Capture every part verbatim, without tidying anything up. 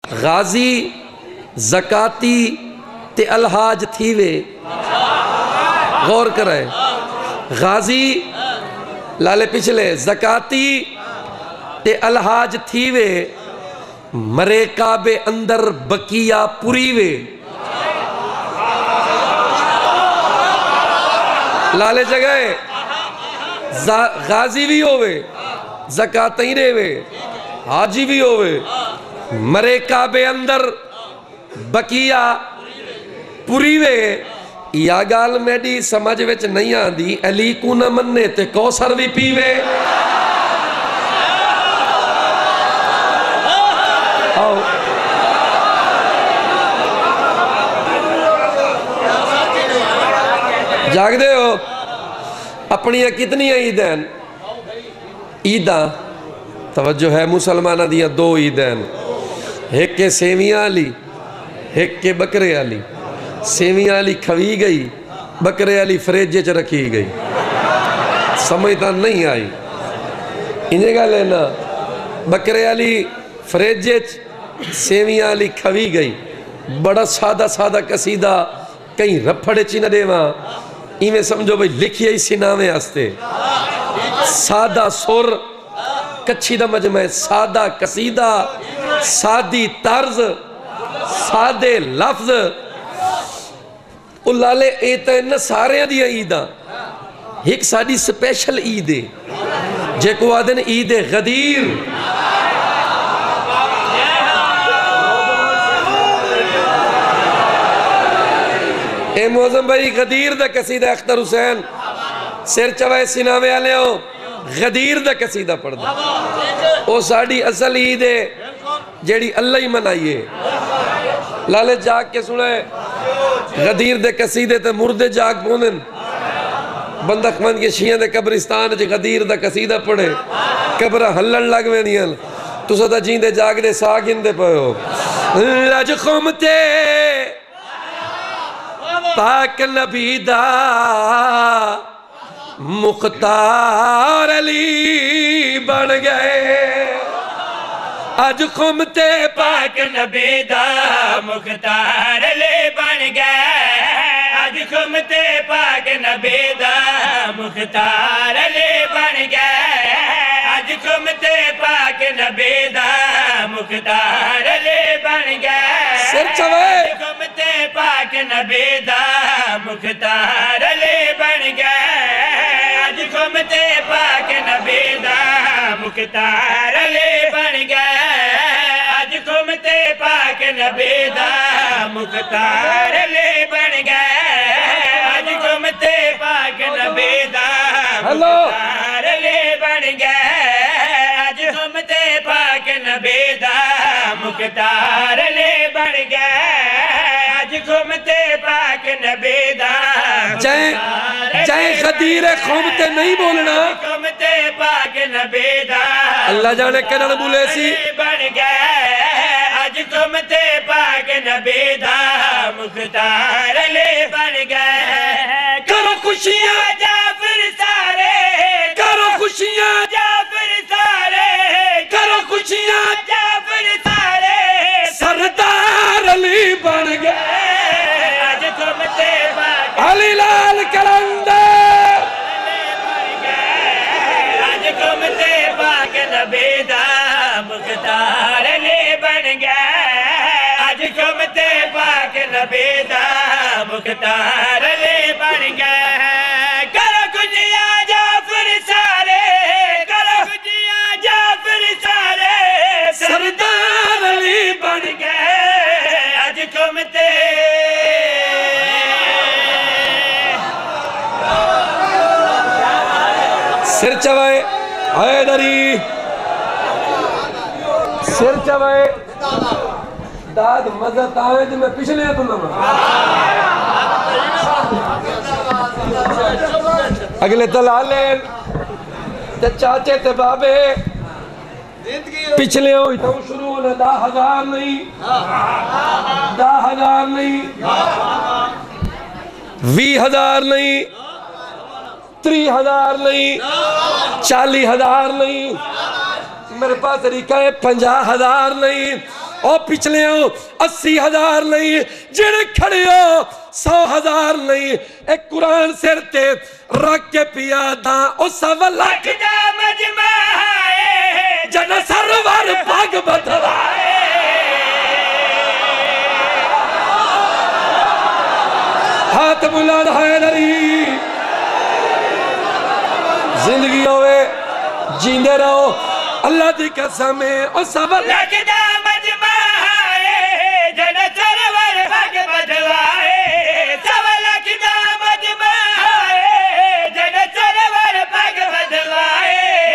गाजी ज़काती ते अलहाज थी वे। गौर करे, गाजी लाले पिछले ज़काती ते अलहाज थी वे, मरे काबे अंदर बकिया पुरी वे। लाले जगह गाजी भी होवे, ज़काती रेवे, हाजी भी होवे, मरे काबे अंदर बकिया पुरी वे। या गाल मेरी समझ विच नहीं आती। अली को न मन्ने ते कौसर भी पीवे। आओ जागदे हो? अपनिया कितनी ईद हैं? ईदा तवज्जो है, मुसलमाना दिया दो ईद हैं, एक के सेवियां वाली, एक के बकरे वाली। सेवियां वाली खवी गई, बकरे वाली फ्रिज च रखी गई। समझ तो नहीं आई इन्हें गल है ना। बकरे वाली फ्रिज च, सेवियां वाली खवी गई। बड़ा सादा सादा कसीदा, कहीं रफड़ च न देवा, इवें समझो भाई लिखिए ही सिनावे वास्ते। सादा सुर, कच्छी दा मजमा, सादा कसीदा, सादी तर्ज, सादे लफ्ज। लाले ए तो इन सारे दिया ईदा, एक साड़ी स्पेशल ईद है जेको आदन ईद गदीर। ए मौजम भाई गदीर दा कसीदा अख्तर हुसैन सिर चवाए सिनावे वाले हो, गदीर दा कसीदा पढ़दा। ओ साड़ी असल ईद है जेड़ी अल्लाह ही मनाइए। लाले जाग के सुने गदीर दे कसीदे ते मुर्दे जाग पौंदे। बंदा खमन के शियां दे कब्रिस्तान च गदीर दा कसीदा पढ़े, कब्र हल्लण लग वेंदियां। तुस तां जींदे जागदे सा गिनदे पए हो। अज खुमते पाक नबी दा मुख्तार अली बन गए। अज खुमते पाक नबी दा मुख्तार अली बन गए। अज खुमते पाक नबी दा मुख्तार अली बन गए। अज खुमते पाक नबी दा मुख्तार अली बन गए। सिर चवे खुमते पाक नबी दा मुख्तार अली बन गए। अज खुमते पाक नबी दा मुख्तार अली बन गए। अज खुमते पाक नबी दा मुख्तार अली बन गए। अज खुमते पाक नबी दा मुख्तार अली बन गए। अज खुमते पाक नबी दा मुख्तार अली बन गए। अज खुमते पाक नबी दा जय जय खदीर खुमते नहीं बोलना। खुमते पाक नबी दा अल्लाह जाने कदन बोले सी बन गए। अज खुमते पाक नबी दा मुख्तार अली बन गए। करो खुशियां जाफर सारे, करो खुशियां जाफर सारे, करो खुशियां जाफर सारे। सरदार अली बन गए। अज खुमते पाक अली लाल कलंदर बन गए। अज खुमते पाक नबी दा मुख्तार अली बन गए। अज खुमते पाक नबी दा मुख्तार अली बन गए। करो खुशियां जाफर सारे, करो खुशियां जाफर सारे। सरदार अली बन गए। अज खुमते सिर चवाए हैदरी, सिर चवाए दाद मजत आवे जो मैं पिछले तो ना अगले दलाले ते चाचे ते बाबे पिछले हुई तो शुरू होने दा हजार नहीं, दा हजार नहीं, वी हजार नहीं, त्री हजार नहीं, चाली हजार नहीं, मेरे पास तरीका है पंजा हजार नहीं, ओ पिछले अस्सी हजार नहीं जेड़े खड़े हो सौ हजार नहीं एक कुरान सिर ते रख के पिया दा ओ सवा लाख दा मजमा है जन सरवर पग बदवाए हाथ बुलंद हैदरी जिंदगी होवे जींदे रहो अल्लाह दी कसम है ओ सवा लाख दा मजमा है जन सरवर पग बदवाए सवा लाख दा मजमा है जन सरवर पग बदवाए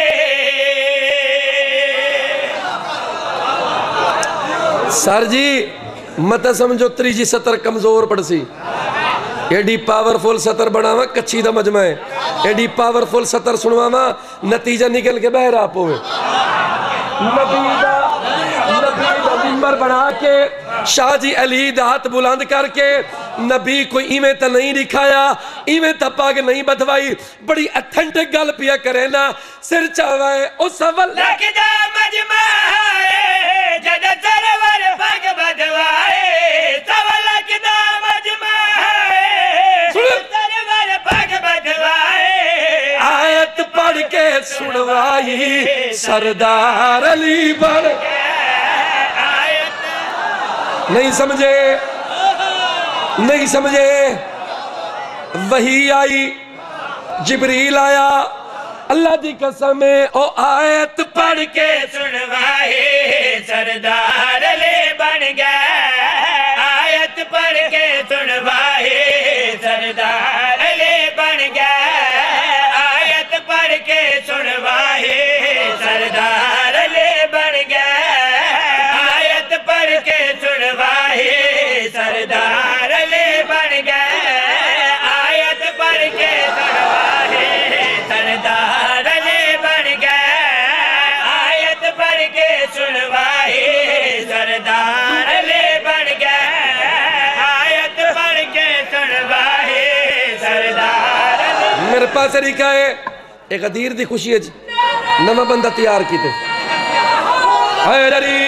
सर जी मत समझो त्रीजी सतर कमजोर पड़सी एडी पावरफुल सतर बनावा कच्ची दा मजमा है एडी पावरफुल सतर सुनवावा नतीजा निकल के बहर आप होवे नबी दा नबी दा मिंबर बना के शाह जी अली दा हाथ बुलंद करके नबी कोई इवें तो नहीं दिखाया इवें तो पग नहीं बधवाई बड़ी अथेंटिक गल पिया करे ना सिर चावे ओ सवल लाख दा मजमा है जद सरवर पग बधवाए सवा लाख दा मजमा है सरवर पग बधवाए आयत पढ़ के सुनवाई सरदार अली बन के आयत नहीं समझे नहीं समझे वही आई जिब्रील आया अल्लाह दी कसम ओ आयत पढ़ के सुनवाए सरदार अली बन गए आयत पढ़ के सुनवाए सरदार अली बन गए आयत पढ़ के सुनवाए सरदार अली बन गए आयत पढ़ के सुनवाए सरदार अली बन गए आयत पढ़ के सुनवाए सरदार अली बन गए आयत पढ़ के सुनवाए सरदार अली बन गए आयत पढ़ के सुनवाए सरदार अली मेरे पास तरीका है एक गदीर दी खुशी है नवा बंदा तैयार कीते हैदरी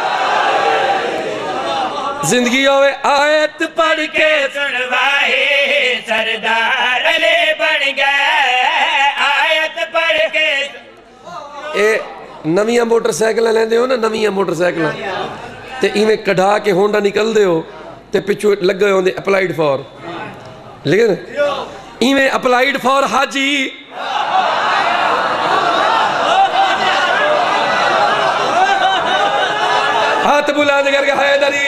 जिंदगी होवे आयत पढ़ के सुनवाए सरदार अली बन गए आयत पढ़ के ए नवियां मोटरसाइकिल लेंदे हो ना नवियां मोटरसाइकिल ते इवें कढ़ा के होंडा निकलदे हो ते पिछू लगे होंदे अप्लाइड फॉर लेकिन इवें अप्लाइड फॉर हाजी हाथ बुलंद करके हैदरी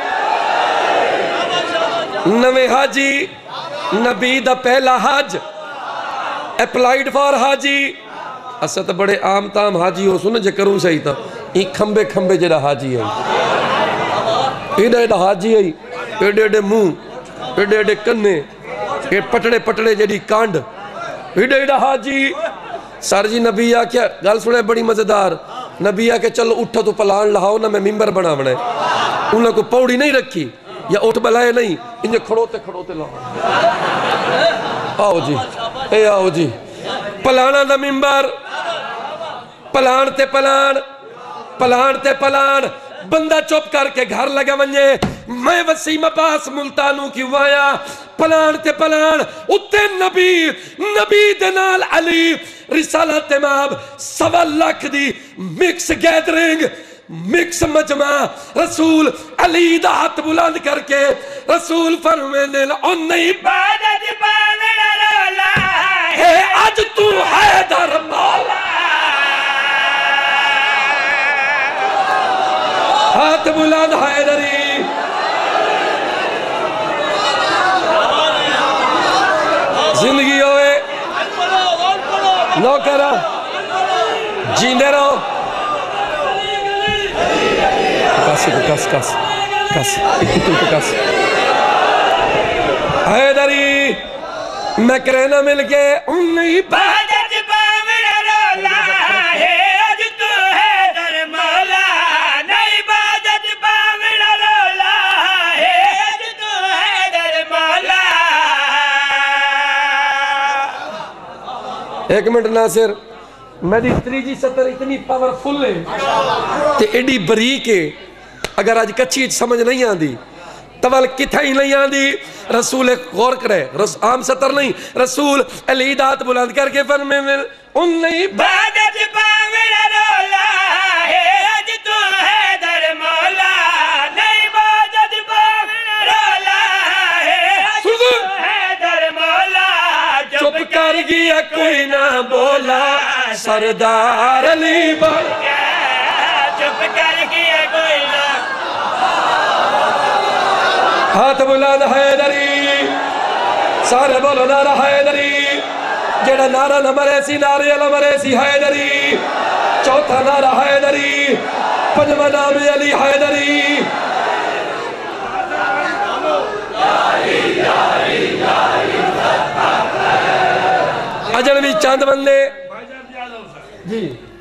नवे हाजी नबी दा पहला हज अप्लाइड फॉर हाजी अस तो बड़े आम ताम हाजी हो सुन जे करूं सही तो ई खंबे खंबे जेड़ा हाजी है एडा एडा हाजी है एडे एडे मुंह एडे एडे कन्ने ए पटड़े पटड़े जेडी कांड एडा एडा हाजी सर जी नबी आख्या गल सुने बड़ी मजेदार नबी आके चलो उठो तो पलान लहाओ ना मैं मिंबर बनावना है उन्हें को पौड़ी नहीं रखी या उठ बलाए नहीं इन्हें खड़ोते खड़ोते लाओ आओ जी ए आओ जी पलाना दा मिंबर पलान ते पलान पलान ते पलान बंदा चुप करके घर लगा वने मैं वसीम अब्बास मुल्तानू की वाया पलान ते पलान उत्ते नबी नबी दे नाल अली रिसाला तमाम सवा लाख दी मिक्स गैदरिंग मिक्स मजमा रसूल अली दा हाथ बुलंद करके रसूल फरमाने ओ नहीं इबादत पावना रोला है आज तू हैदर मौला हाथ बुलंद हैदरी जिंदगी होए नौकरा जींदे रहो कस कस कस कस कस हैदरी मैं कहना मिल के उन्हीं इबादत पावना रोला है आज तू हैदर मौला नहीं इबादत पावना रोला है आज तू हैदर मौला एक मिनट नासिर मेरी त्रीजी सतर इतनी पावरफुल है ते एडी बरीक है अगर अज कच्ची समझ नहीं आती तवल किथे ही नहीं आती। रसूल गौर करे, रस, आम सतर नहीं, रसूल अली दात बुलंद करके फरमे में उन नहीं बादत पावड़ा रोला है अज तू है दर मौला, नहीं बादत पावड़ा रोला है अज तू है दर मौला। चुप कर गया कोई ना बोला सरदार अली बन गया, चुप कर गया कोई ना। हाथ बुलंद हैदरी, सारे बोलो नारा हैदरी, जेड़ा नारा न मरे सी नारे अल मरे सी हैदरी, चौथा नारा हैदरी, पंजवा नाम अली हैदरी। अजन भी चंद बंदे जी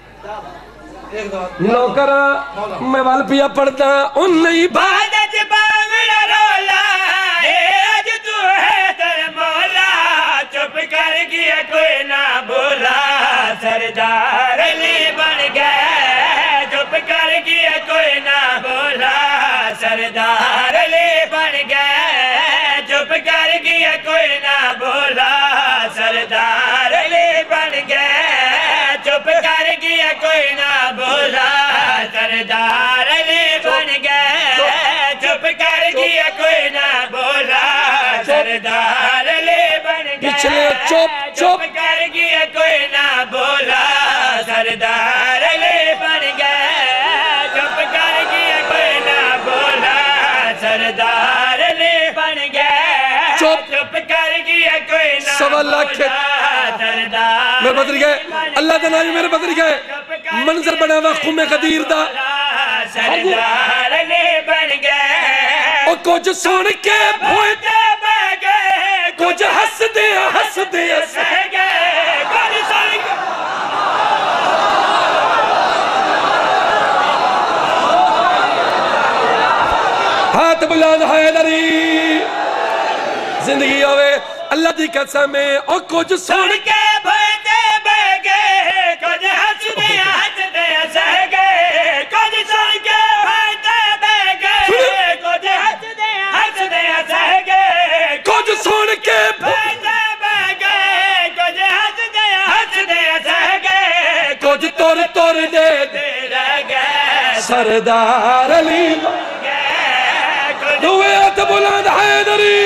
नौकरा मैं वाल पिया पढ़ता उन नहीं बादत पावड़ा रोला है अज तू है दर मौला, चुप कर गया कोई ना बोला सरदार अली बन गए, चुप कर गया कोई ना बोला सरदार अली बन गए, चुप कर गया कोई ना बोला सरदार अली बन गए, चुप कर गया कोई ना बोला सरदार अली बन गए, चुप कर गया कोई ना बोला सरदार अली बन गए, पिछले चुप चुप कर गया कोई ना बोला सरदार अली बन गए, चुप कर गया कोई ना बोला सरदार अली बन गए, चुप चुप कर गया कोई ना सवा लाख सरदार मेरे बदल गए अल्लाह का नाम मेरे बदल गए मंजर बना हुआ खुमे कदीर दा सरदार अली बन गए, और कुछ सुन के भोए गए कुछ हंसदे हंसदे सह गए, कुछ सुन के हाथ बुलंद हैदरी जिंदगी आवे अल्लाह की कसम है और कुछ सुन के भोते बह गए, कुछ हंसदे हंसदे सह गए, कुछ सुन के भोते बह गए, कुछ हंसदे हंसदे सह गए, कुछ सुन के भोते बह गए, कुछ हंसदे हंसदे सह गए, कुछ तुर तुर दे दे रह गए सरदार अली गए, दुए हाथ बुलंद हैदरी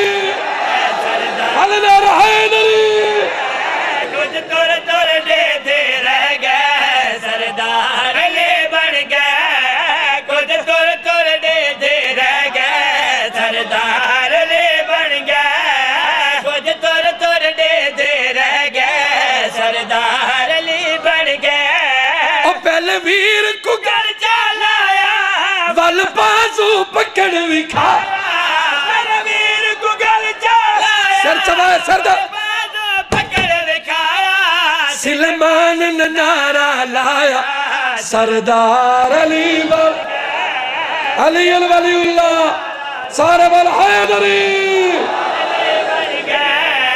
अलनार हैदरी कुछ तुर तुर दे दे रह गए सरदार अली बन गए, कुछ तुर तुर दे दे रह गए सरदार अली बन गए, कुछ तुर तुर दे दे रह गए सरदार अली बन गए। और पहले वीर को घर चलाया वल बाजू पकड़ भी खा मेरे वीर को घर चलाया सर चबाए सर दा बाजू पकड़ दिखाया सिलमान ने नारा लाया सरदार अली बल अली अल वलीउल्लाह सारे बल हैदरी बन गए।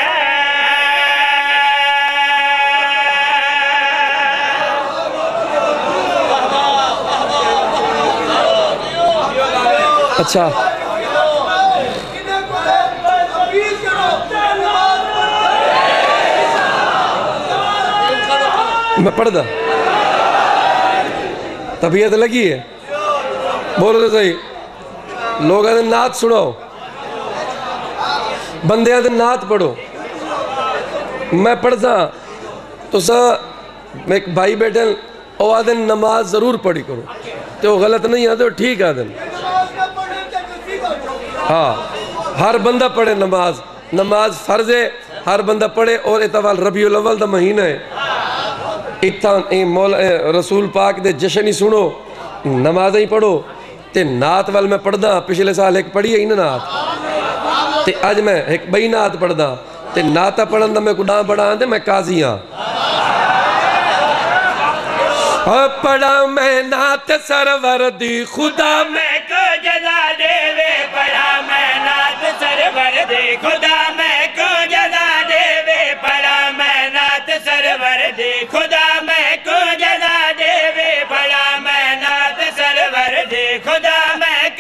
अच्छा मैं पढ़दा तबीयत लगी है बोलो तो सही लोगों ने नात सुनाओ बंदे दे नात पढ़ो मैं पढ़दा तुसा एक भाई बैठे वो आदे नमाज जरूर पढ़ी करो तो गलत नहीं आते ठीक आदे हाँ हर बंदा पढ़े नमाज नमाज फर्ज है हर बंदा पढ़े और इतवाल रबीउल अव्वल दा महीना है इतना मौला रसूल पाक दे जश्न ही सुनो नमाज ही पढ़ो ते नात वाल मैं पढ़दा पिछले साल एक पढ़ी है ना नात ते अज मैं एक बई नात पढ़दा ते नाता पढ़न दा मैं कुड़ा बड़ा ते मैं काजी हाँ पढ़ा मैं नात सरवर दी खुदा मैं को जजा देवे पढ़ा मैं नात सरवर दे खुदा मैं को जजा देवे पढ़ा मैं नात सरवर दे खुदा मैं को जजा देवे पढ़ा मैं नात सरवर दे खुदा मैं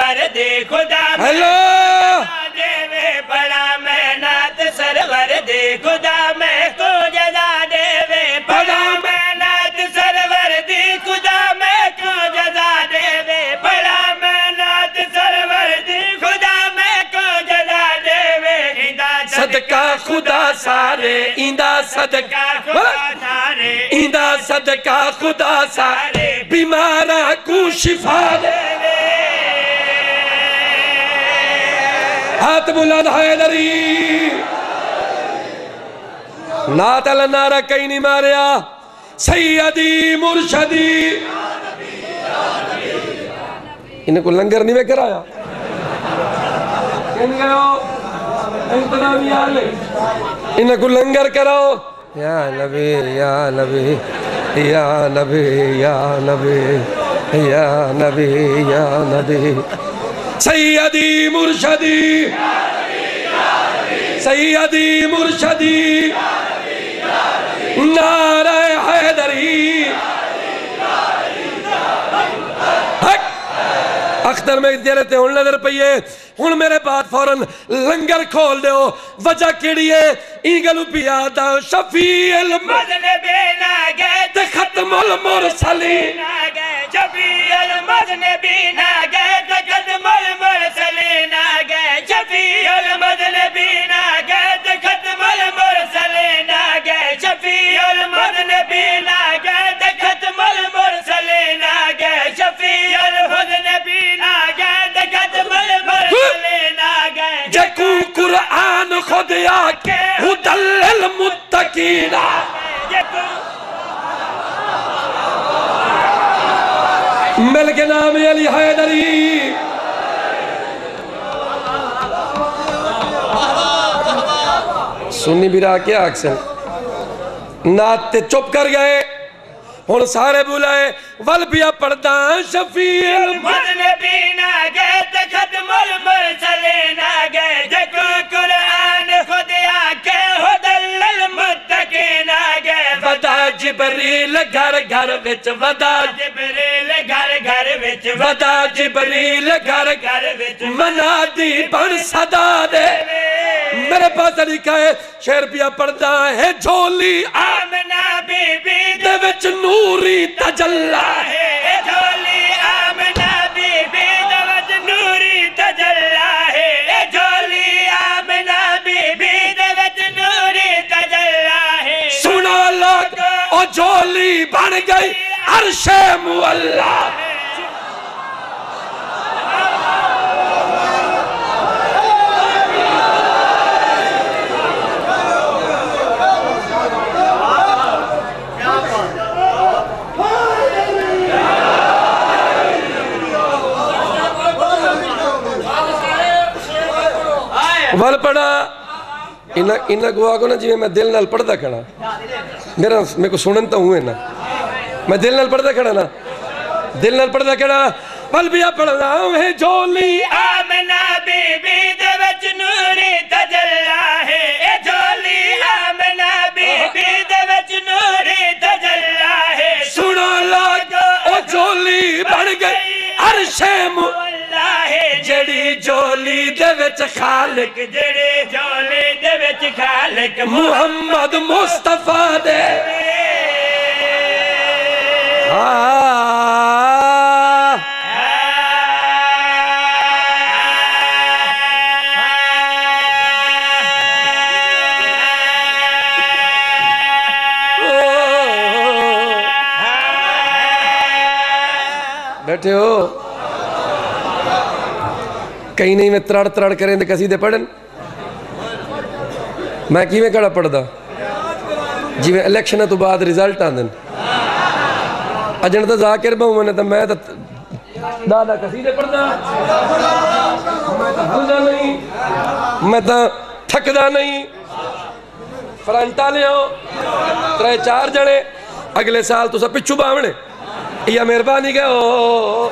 सरवर दे खुदा हेलो देवे बड़ा मेहनत सरवर दे खुदा मैं को जजा देवे बड़ा मेहनत सरवर दे खुदा मैं को जजा देवे बड़ा मेहनत सरवर दे खुदा मैं को जजा देवे इंदा सदका खुदा सारे इंदा सदका खुदा सारे इंदा सदका खुदा सारे बीमारा को शिफा दे हाथ बुलंद हैदरी नात अल नारा कहीं नहीं मारिया सैयदी मुर्शदी इनको लंगर नहीं में कराया इनको लंगर कराओ या नबी या नबी या नबी या नबी या नबी या नबी सैयदी मुर्शदी सैयदी मुर्शदी नारे हैदरी अख्तर में दे रहे थे हूं नजर पईए हूं मेरे बाद फौरन लंगर खोल दो वजह केड़ी है ई गल पिया दा शफील मजनबी ना गए ते खत्मुल मुरसलीन ना गए शफील मजनबी ना गए ते खत्मुल मुरसलीन ना गए शफील मजनबी ना गए ते खत्मुल मुरसलीन ना गए शफील मजनबी ना गए ते खत्मुल मुरसलीन ना गए शफील मजनबी ना गए ते खत्मुल मुरसलीन ना गए जकू कुरान खुद आके हुदल मुत्तकीना मिल के नाम अली हैदरी सुन्नी बिरा क्या अक्सर नाते चुप कर गए हुन सारे बुलाए वल पिया पढ़दा शफील मजनबी ना गए ते खत्मुल मुरसलीन ना गए जको कुरान खुद आके हुदल मुत्तकीन ना गए वदा जिबरील घर घर विच वदा जिबरील घर घर विच वदा जिबरील घर घर विच मनादी बन सदा दे मेरे पास लिखा है शेर पिया पढ़दा है झोली आमना बीबी दे विच नूरी तजल्ला है झोली आमना बीबी दे विच नूरी तजल्ला है झोली आमना बीबी दे विच नूरी तजल्ला है सुना लोग ओ झोली बन गई अर्शे मुअल्ला वल पढ़ा इन्ना इन्ना को आगो ना जिਵੇਂ मैं दिल नाल पढ़दा खड़ा मेरा मेरे को सुनन तो हुए ना मैं दिल नाल पढ़दा खड़ा ना दिल नाल पढ़दा खड़ा वल भी पढ़दा है झोली आमना बीबी दे विच नूरी तजल्ला है ए झोली आमना बीबी दे विच नूरी तजल्ला है सुनो लोग ओ झोली बन गई अर्शे मुअल्ला है जड़ी झोली दे विच खालिक जेड़े झोली दे विच खालिक मुहम्मद मुस्तफा दे आ बैठे हो कहीं नहीं मैं त्रड़ त्रड़ करें तो कसी दे पढ़न मैं किवें कड़ा पढ़दा जिवें इलेक्शन तो बाद रिजल्ट आंदे अजन तो जाकिर बहु मैंने तो मैं तो दादा कसी दे पढ़दा मैं तो हलदा नहीं मैं तो थकदा नहीं फ्रंटा ले आओ त्रै चार जने अगले साल तुसा पिछू बावने या मेहरबानी के ओ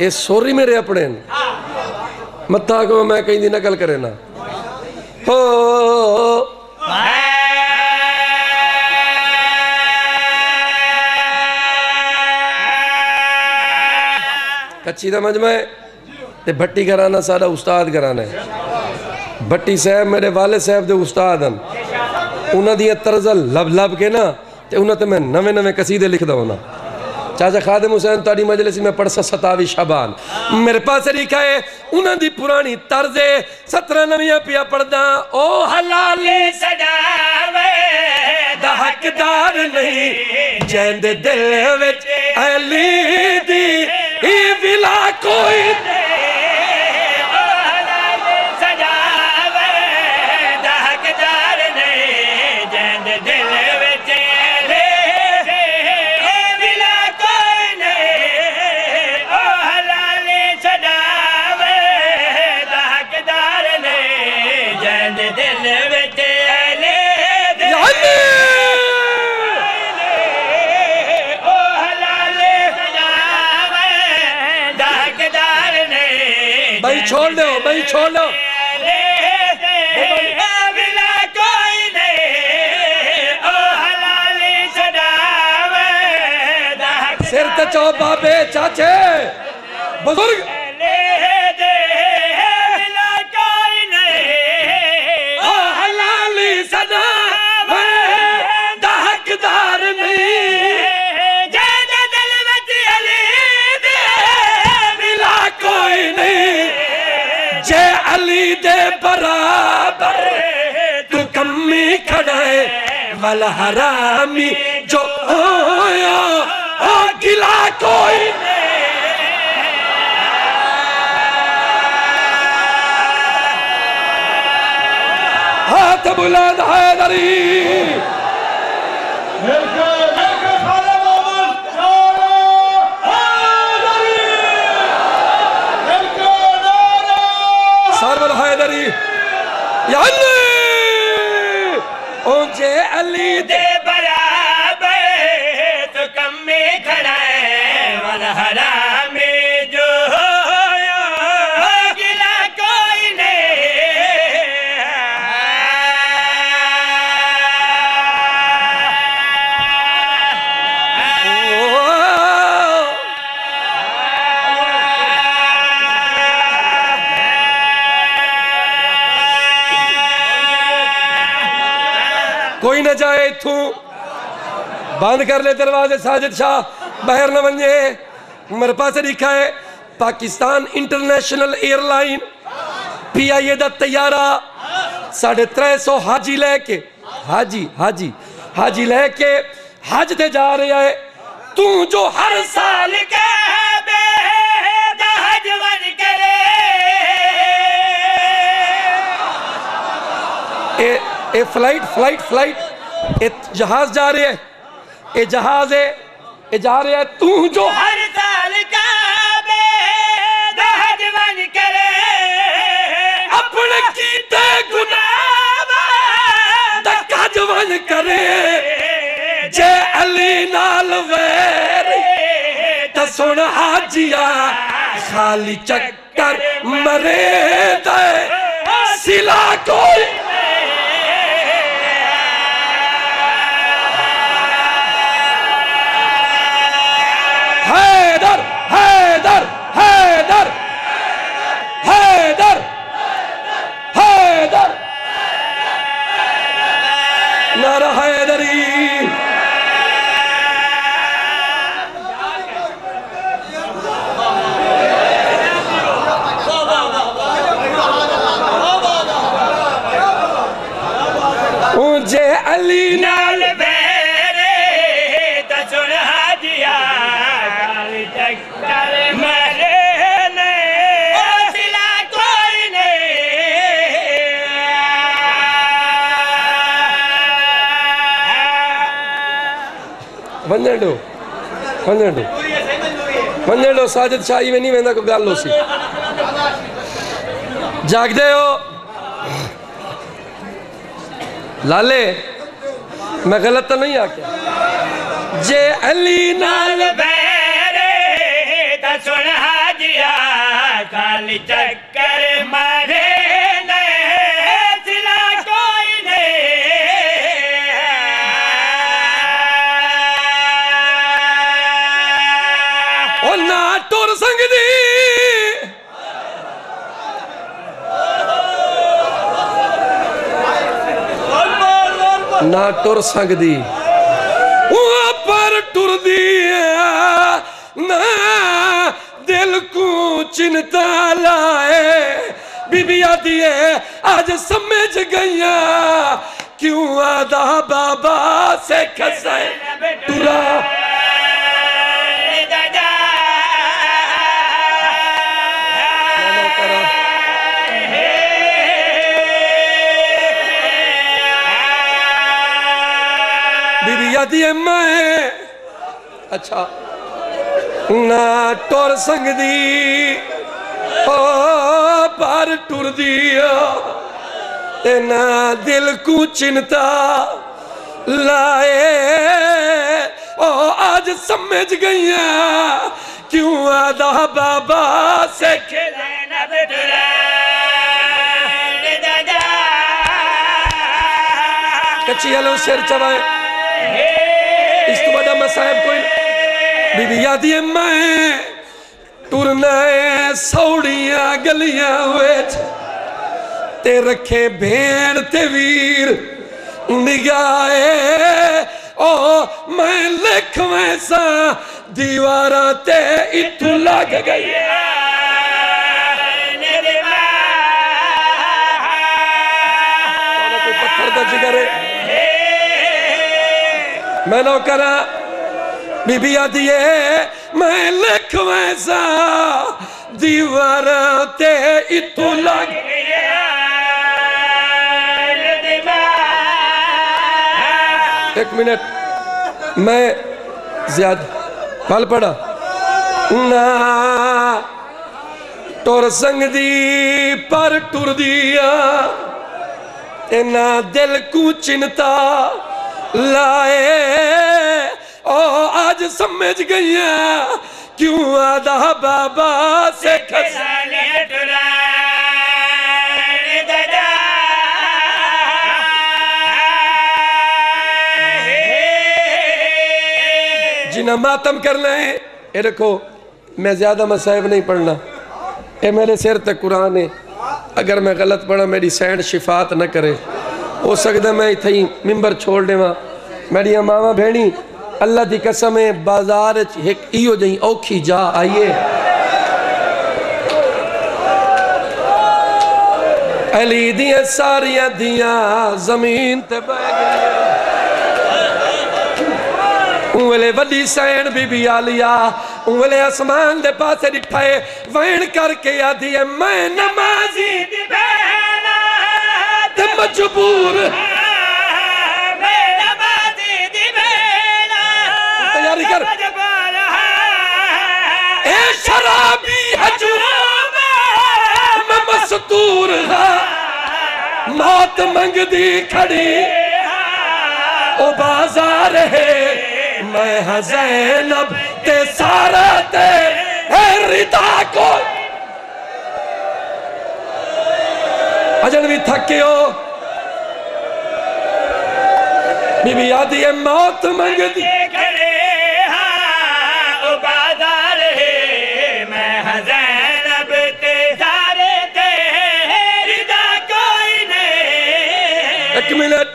ये सोरी मेरे अपने मत्था को मैं कहीं दी नकल करे ना हो कच्ची दा मजमा है ते भट्टी घराना सारा उस्ताद घराना है। भट्टी साहब मेरे वाले साहब दे उस्ताद हैं, उन्हां दी तर्ज़ लब लब के ना ते उन्हां ते मैं नवे नवे कसीदे लिखदा होना। चाचा खादिम हुसैन ताड़ी मजलिस में पढ़ सा सतावी शाबान मेरे पास लिखा है उन्हां दी पुरानी तर्ज़ सत्रह नवियां पिया पढ़दा ओ हलाले सदावे दा हकदार नहीं जैंदे दिल विच अली दी ई विला कोई ओ हलाले सदावे दा हकदार नहीं जैंदे दिल विच अली ए विला कोई नहीं ओ हलाले सदावे दा हकदार नहीं जैंदे दिल विच अली यानी ओ हलाले सदावे दा हकदार नहीं भाई छोड़ दो भाई छोड़ दो विला कोई नहीं ओ हलाले सदावे दा सिर ते चो बाबे चाचे बुजुर्ग विला कोई नहीं ओ हलाली सदा दा हकदार नहीं जैद दिल विच अली दे मिला कोई नहीं जे अली दे बराबर तू कमी खड़ा है वल हरामी जो होया ओ गिला कोई हाथ बुलंद हैदरी सरवर हैदरी या अली ओ जे अली दे दे बराबर तो कम में खड़ा है वल हरामी जो होया गिला कोई कोई न जाए इथू बंद कर ले दरवाजे साजिद शाह बाहर न बने मेरे पास लिखा है Pakistan international airline P I A दा तैयारा साढ़े त्रै सौ हाजी लैके हाजी हाजी हाजी लैके हज ते जा रहा है तू जो हर साल साल के बेहजवन करे ए, ए फ्लाइट फ्लाइट फ्लाइट ए जहाज जा रहे हैं ए जहाज है ए जा रहे हैं तू जो हर साल का बेहजवन करे अपने कीते गुनाह धक्का जवन करे जे अली नाल वैर त सुन हाजिया खाली चक्कर मरे दे सिला कोई हैदर हैदर हैदर हैदर हैदर नारा हैदरी जे अली नाल बेरे त सुन हाजिया काली चक्कर मरे ने सिला कोई नहीं वंजो वंजो वंजो साजिद शाही में नहीं वेंदा को गल होसी जागदे हो लाले मैं गलत तो नहीं आके जे अली नाल नाल बेरे त सुन हाजिया दिया खाली चक्कर मारे सिला कोई नहीं। ओ ना टुर संगदी ना टुर सकदी पर टुर दी ना दिल को चिंता लाए। बीबी आदि आज समझ गईया क्यों आदा बाबा से खसाए टुरा। दिए मैं अच्छा ना टुर संगदी ओ पर टुर दिया ते ना दिल को चिंता लाए। ओ आज समझ गईया क्यों आदा बाबा से खिलाना बेटुरा। कच्ची हलो सिर चबाए इस तो बड़ा मसाहब कोई। बीबी आदि मैं टुरना सौड़िया गलियां विच ते रखे भेड़ ते वीर निगाहे। ओ मैं लिख वैसा दीवारा ते इथू लग गई। कोई पत्थर दा जिगर मैं नो करा। बीबी आदि मैं लिख वैसा दीवारा ते इतू लग। एक मिनट मैं ज्यादा फल पड़ा ना टुर संगदी पर टुर दिया ते ना दिल को चिंता लाए। ओ आज समझ गईया क्यों आदा बाबा से खसाले टुरा। जिन्हें मातम करना है ये देखो मैं ज्यादा मसाइब नहीं पढ़ना ये मेरे सिर तक कुरान है। अगर मैं गलत पढ़ा मेरी सैंड शिफात न करे हो सकता मैं इतना ही मिंबर छोड़ देवा। मेरी मावा भेणी अल्लाह की कसम है बाजार एक इो जी औखी जा आइए अली दिया सारिया दिया जमीन ते बह गई। उंगले वड्डी सैन बीबी आलिया उंगले आसमान दे पासे डिठाए वैन करके आदि है मैं नमाजी दी बहना ते मजबूर कर ए शराबी हजूर मैं मस्तूर मौत मंगदी खड़ी ओ बाजार है मैं ज़ैनब ते सारा ते रिदा को अजन भी थकियो बीबी आदि है मौत मंगदी मिनट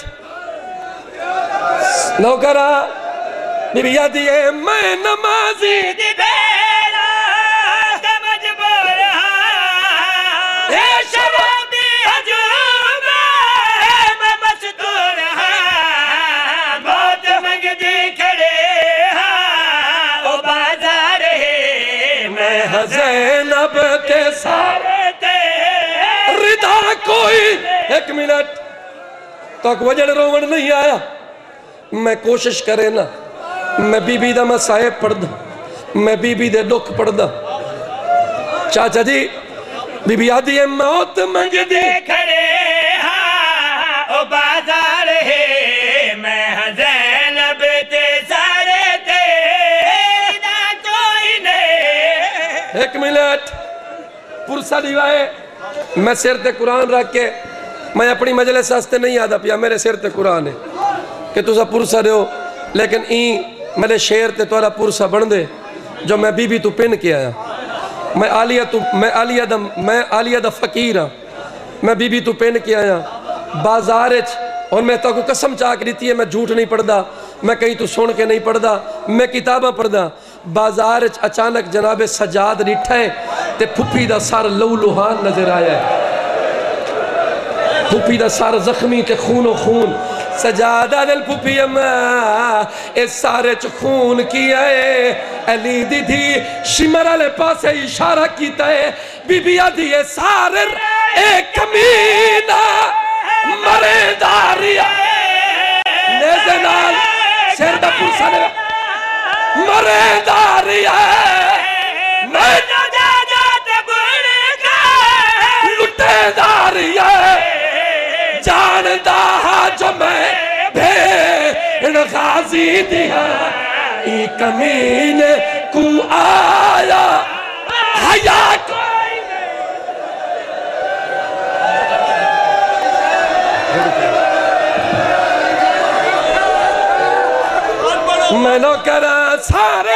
नौकरा बीबी आदि है मैं नमाजी दी बेला समझ बोल रहा शराबी हजूम मैं मस्तूर बहुत मंगदी खड़े ओ बाजार है मैं ज़ैनब ते सारे ते रिदा कोई। एक मिनट तक वजन रोवण नहीं आया मैं कोशिश करे ना मैं बीबी दा मसाइब पढ़दा मैं बीबी दे दुख पढ़दा। चाचा जी बीबी आदि है मौत मंगदी खड़े ओ बाजार है मैं ज़ैनब ते सारे ते ना कोई नहीं। एक मिनट पुरसा दिवाए मैं सिर ते कुरान रख के मैं अपनी मजलिस वास्ते नहीं आता पिया मेरे सिर ते कुरान है कि तुसा पुरसा दो लेकिन ई मेरे शेर ते तुहारा पुरसा बन दे जो मैं बीबी तू पिन के आया मैं आलिया तू मैं आलिया दा मैं आलिया दा फकीर हाँ मैं बीबी तू पिन के आया बाजार और मैं तो कसम चाक दी है मैं झूठ नहीं पढ़ता मैं कहीं तू सुन के नहीं पढ़ता मैं किताबा पढ़दा बाजार अचानक जनाबे सजाद डिठा है ते फुफी दा सर लहू लुहान नजर आया है फुफी दा सर जख्मी ते खूनो खून सजादा दिल फुफी अम्मा इस सारे च खून किया है अली दी थी शिमर वाले पासे इशारा किया है बीबी आदि ये सारे एक कमीना मरे दारिया नेज़े नाल सिर दा पुरसा ने मरे दारिया मैं लुटे दारिया जानदा जो मैं भेड़ गाजी दिया ई कमीने को आया हया मैं नो करा सारे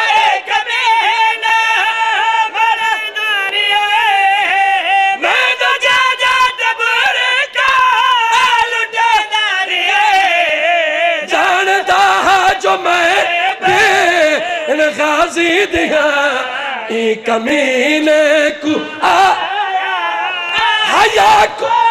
गाजी दिया ई कमीने को आ हया को